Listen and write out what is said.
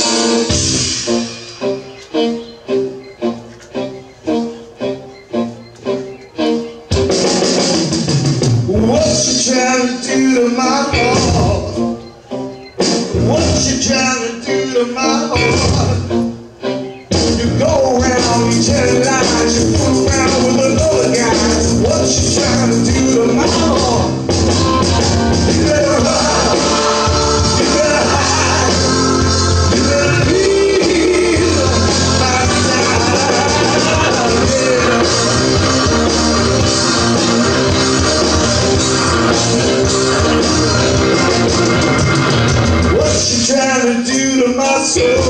What you trying to do to my heart? What you trying to do to my heart? You go around, you tell lies, you fool around with another guy. What you trying to do to my heart? You better hide, you better hide, you better leave my side, yeah. What you trying to do to my soul?